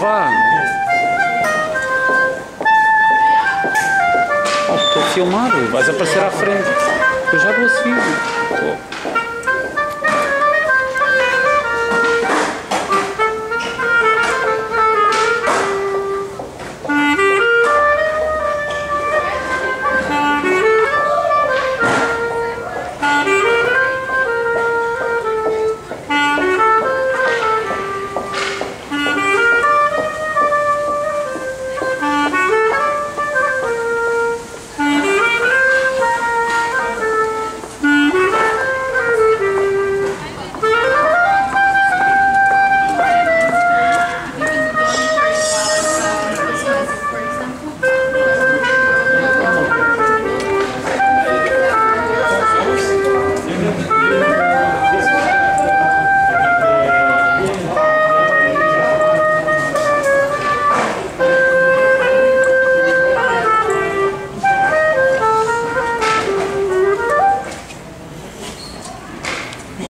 lá. Oh, estou a filmar, vais aparecer à frente. Eu já vou a seguir. Oh.